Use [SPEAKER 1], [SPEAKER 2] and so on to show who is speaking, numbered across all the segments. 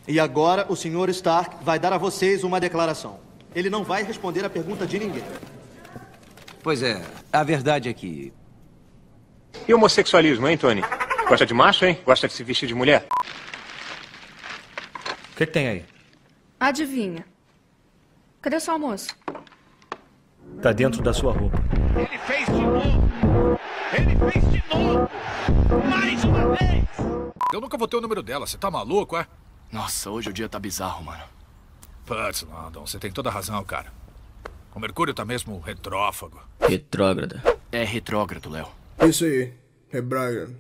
[SPEAKER 1] E agora o Sr. Stark vai dar a vocês uma declaração. Ele não vai responder a pergunta de ninguém.
[SPEAKER 2] Pois é, a verdade é que...
[SPEAKER 3] E homossexualismo, hein, Tony? Gosta de macho, hein? Gosta de se vestir de mulher?
[SPEAKER 4] O que tem aí?
[SPEAKER 5] Adivinha. Cadê o seu almoço?
[SPEAKER 4] Tá dentro da sua roupa.
[SPEAKER 6] Ele fez de novo! Ele fez de novo! Mais uma vez!
[SPEAKER 7] Eu nunca vou ter o número dela, você tá maluco, é?
[SPEAKER 8] Nossa, hoje o dia tá bizarro, mano.
[SPEAKER 7] Putz, Landon, você tem toda a razão, cara. O Mercúrio tá mesmo retrófago.
[SPEAKER 8] Retrógrada. É retrógrado, Léo.
[SPEAKER 9] Isso aí. Retrógrado.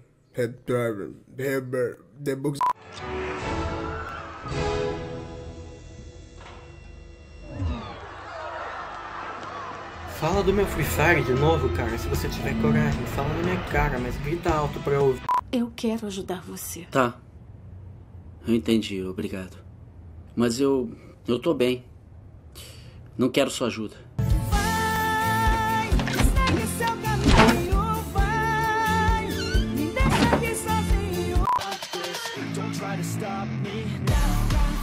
[SPEAKER 10] Fala do meu Free Fire de novo, cara, se você tiver coragem. Fala na minha cara, mas grita alto pra eu ouvir.
[SPEAKER 11] Eu quero ajudar você.
[SPEAKER 12] Tá. Eu entendi, obrigado. Mas eu tô bem. Não quero sua ajuda.
[SPEAKER 6] Vai, segue seu caminho, vai. Me deixa aqui sozinho. Don't try to stop me now.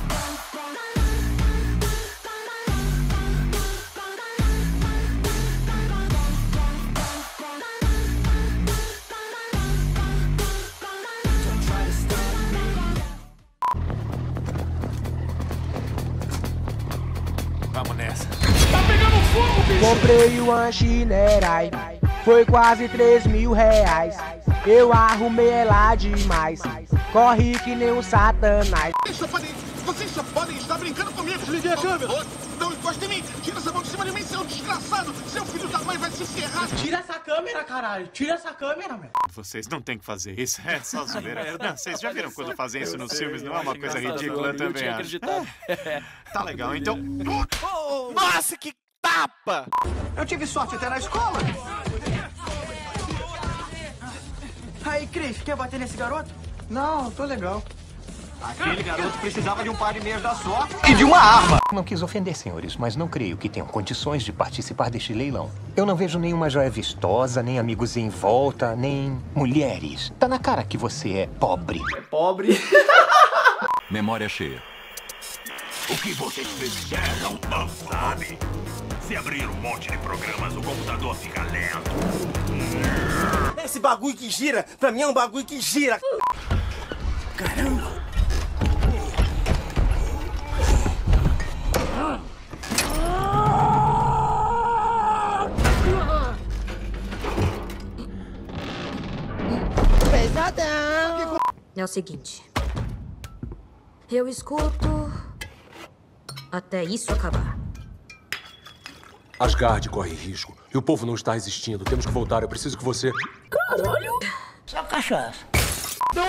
[SPEAKER 7] Vamos nessa.
[SPEAKER 6] Tá pegando fogo, bicho!
[SPEAKER 13] Comprei o Anchinerai, foi quase 3 mil reais. Eu arrumei ela demais, corre que nem um satanás.
[SPEAKER 6] Vocês só podem estar brincando comigo! Desliguei a câmera! Não encosta em mim! Tira essa mão de cima de mim, seu desgraçado! Seu filho da mãe vai se ferrar!
[SPEAKER 10] Tira essa câmera, caralho! Tira essa câmera, velho!
[SPEAKER 14] Vocês não tem que fazer isso, é só zoeira. Não, vocês já viram quando fazem isso nos filmes? Não é uma coisa ridícula, eu também acho. Tá legal, então...
[SPEAKER 6] Nossa, que tapa! Eu tive sorte até na escola!
[SPEAKER 10] Aí, Cris, quer bater nesse garoto?
[SPEAKER 1] Não, tô legal. Aquele garoto precisava de um par de meias da sorte e de uma arma.
[SPEAKER 3] Não quis ofender, senhores, mas não creio que tenham condições de participar deste leilão. Eu não vejo nenhuma joia vistosa, nem amigos em volta, nem mulheres. Tá na cara que você é pobre.
[SPEAKER 10] Pobre?
[SPEAKER 15] Memória cheia.
[SPEAKER 6] O que vocês fizeram, não sabe? Se abrir um monte de programas, o computador fica lento.
[SPEAKER 10] Esse bagulho que gira, pra mim é um bagulho que gira. Caramba!
[SPEAKER 11] Pesadão! É o seguinte. Eu escuto até isso acabar.
[SPEAKER 16] Asgard corre risco. E o povo não está existindo. Temos que voltar. Eu preciso que você...
[SPEAKER 11] Caralho!
[SPEAKER 10] Só cachaça. Não!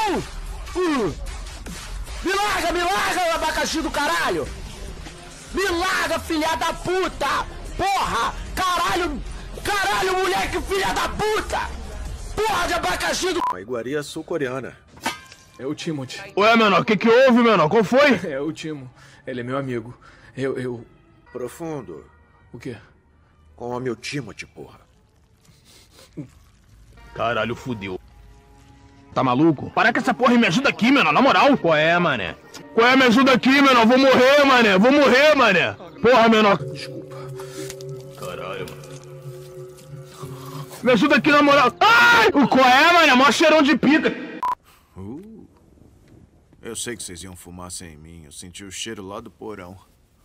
[SPEAKER 10] Me larga, abacaxi do caralho! Me larga, filha da puta! Porra! Caralho, moleque, filha da puta! Porra de abacaxi do...
[SPEAKER 17] A iguaria sul-coreana.
[SPEAKER 9] É o Timothy.
[SPEAKER 17] Ué, menor, o que houve, menor? Qual foi?
[SPEAKER 9] É o Timo. Ele é meu amigo. Eu...
[SPEAKER 17] Profundo.
[SPEAKER 9] O quê?
[SPEAKER 17] Com o meu Timothy, porra.
[SPEAKER 6] Caralho, fudeu. Tá maluco? Para com essa porra e me ajuda aqui, menor, na moral. Qual é, mané? Qual é? Me ajuda aqui, menor. Vou morrer, mané. Porra, menor.
[SPEAKER 9] Desculpa.
[SPEAKER 6] Caralho, mano. Me ajuda aqui, na moral. Ai! O qual é, mané? Mó cheirão de pica.
[SPEAKER 17] Eu sei que vocês iam fumar sem mim. Eu senti o cheiro lá do porão.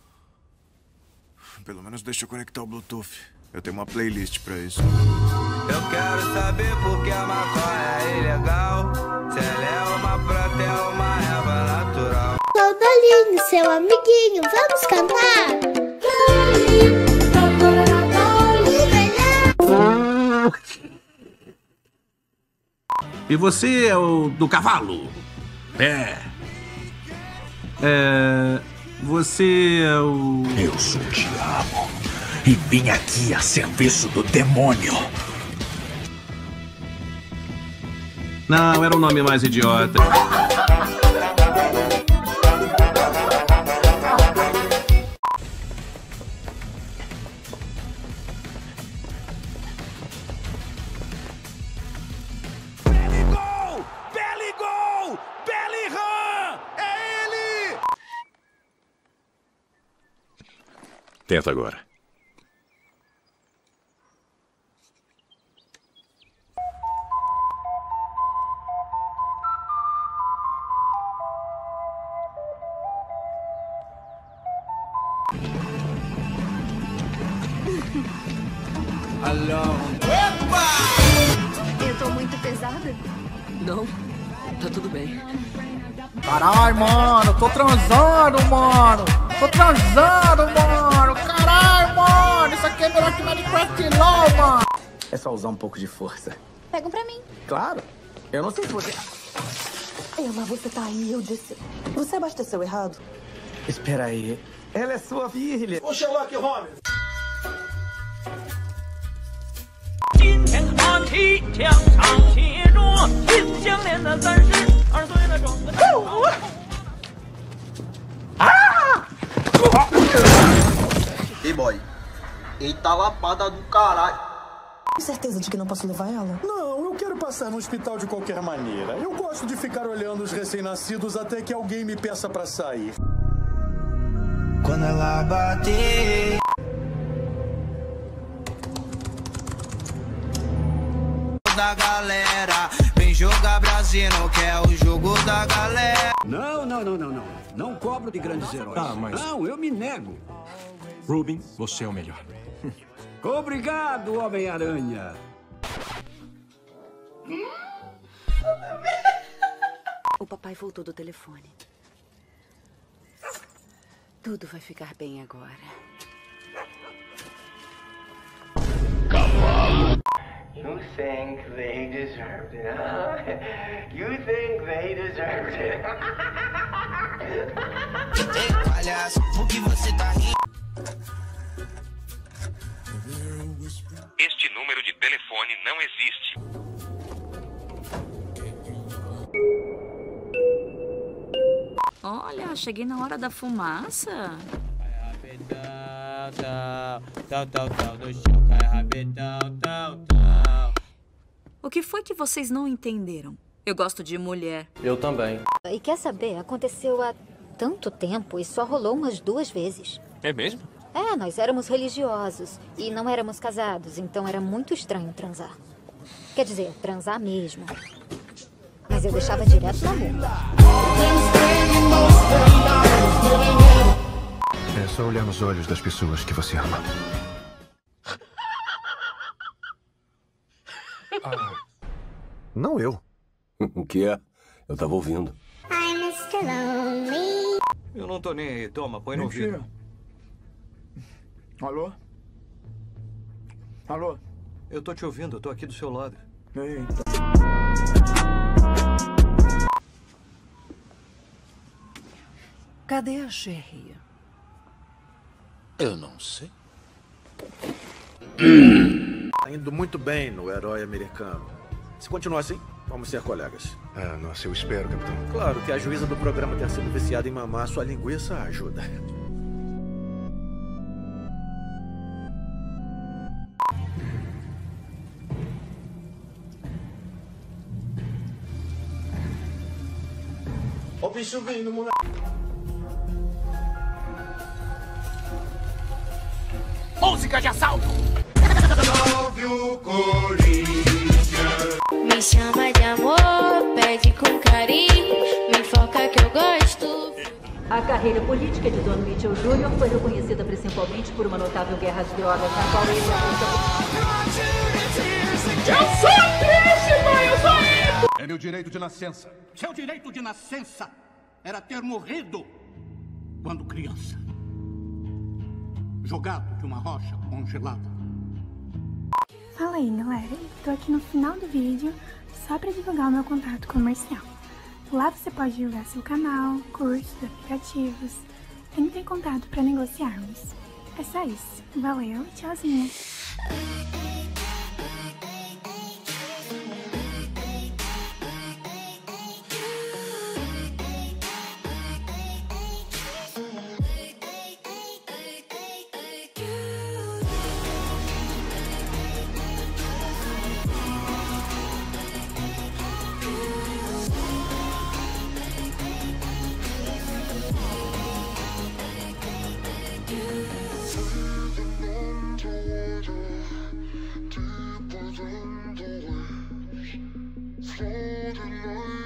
[SPEAKER 17] Pelo menos deixa eu conectar o Bluetooth. Eu tenho uma playlist pra isso.
[SPEAKER 18] Eu quero saber por que a maconha é ilegal. Se ela é uma planta, é uma erva natural.
[SPEAKER 19] Dolinho, seu amiguinho, vamos cantar?
[SPEAKER 20] E você é o do cavalo? Você é o...
[SPEAKER 18] Eu sou o diabo e vim aqui a serviço do demônio.
[SPEAKER 20] Não, era um nome mais idiota.
[SPEAKER 6] Bellingham! É ele!
[SPEAKER 15] Tenta agora.
[SPEAKER 5] Eu tô muito pesada?
[SPEAKER 12] Não, tá tudo bem.
[SPEAKER 10] Caralho, mano, tô transando, mano. Caralho, mano, isso aqui é melhor que Minecraft LOL, mano.
[SPEAKER 21] É só usar um pouco de força.
[SPEAKER 22] Pega um pra mim.
[SPEAKER 21] Claro. Eu não sei se você...
[SPEAKER 22] Emma, você tá aí, eu disse. Você abasteceu errado?
[SPEAKER 21] Espera aí. Ela é sua filha.
[SPEAKER 10] Ô, Sherlock Holmes.
[SPEAKER 1] Ei, boy. Eita lapada do caralho.
[SPEAKER 22] Tem certeza de que não posso levar ela?
[SPEAKER 23] Não, eu quero passar no hospital de qualquer maneira. Eu gosto de ficar olhando os recém-nascidos até que alguém me peça pra sair.
[SPEAKER 18] Quando ela bater... da galera, vem jogar Brasil, não quer o jogo da galera.
[SPEAKER 2] Não. Não cobro de grandes heróis.
[SPEAKER 16] Tá, mas...
[SPEAKER 2] Não, eu me nego.
[SPEAKER 16] Rubin, você é o melhor.
[SPEAKER 2] Obrigado, Homem-Aranha.
[SPEAKER 22] O papai voltou do telefone. Tudo vai ficar bem agora.
[SPEAKER 18] You think they deserved it, huh? You think they deserved it. Palhaço, por que você tá rindo?
[SPEAKER 24] Este número de telefone não existe.
[SPEAKER 22] Olha, cheguei na hora da fumaça. O que foi que vocês não entenderam? Eu gosto de mulher.
[SPEAKER 25] Eu também.
[SPEAKER 11] E quer saber, aconteceu há tanto tempo e só rolou umas 2 vezes.
[SPEAKER 25] É mesmo?
[SPEAKER 11] É, nós éramos religiosos e não éramos casados, então era muito estranho transar. Quer dizer, transar mesmo. Mas eu deixava direto na boca.
[SPEAKER 3] É só olhar nos olhos das pessoas que você ama.
[SPEAKER 26] Não eu.
[SPEAKER 27] O que é? Eu tava ouvindo.
[SPEAKER 19] Ai, Mr. Lonely.
[SPEAKER 2] Eu não tô nem aí. Toma, põe no ouvido.
[SPEAKER 10] Alô? Alô?
[SPEAKER 2] Eu tô te ouvindo, eu tô aqui do seu lado.
[SPEAKER 10] Eita.
[SPEAKER 22] Cadê a Sherry?
[SPEAKER 17] Eu não sei. Tá indo muito bem no herói americano. Se continuar assim, vamos ser colegas.
[SPEAKER 26] Ah, nossa, eu espero, capitão.
[SPEAKER 17] Claro que a juíza do programa ter sido viciada em mamar sua linguiça ajuda.
[SPEAKER 10] Ó o bicho vindo, moleque. Música de assalto!
[SPEAKER 19] Me chama de amor, pede com carinho, me foca que eu gosto.
[SPEAKER 28] A carreira política de Don Mitchell Jr. foi reconhecida principalmente por uma notável guerra às drogas, na qual ele
[SPEAKER 10] Eu sou triste, mãe, eu sou rico!
[SPEAKER 29] É meu direito de nascença. Seu direito de nascença era ter morrido quando criança. Jogado de uma rocha congelada.
[SPEAKER 30] Fala aí, galera. Tô aqui no final do vídeo só pra divulgar o meu contrato comercial. Lá você pode divulgar seu canal, cursos, aplicativos. Entre em contato pra negociarmos. É só isso. Valeu, tchauzinho.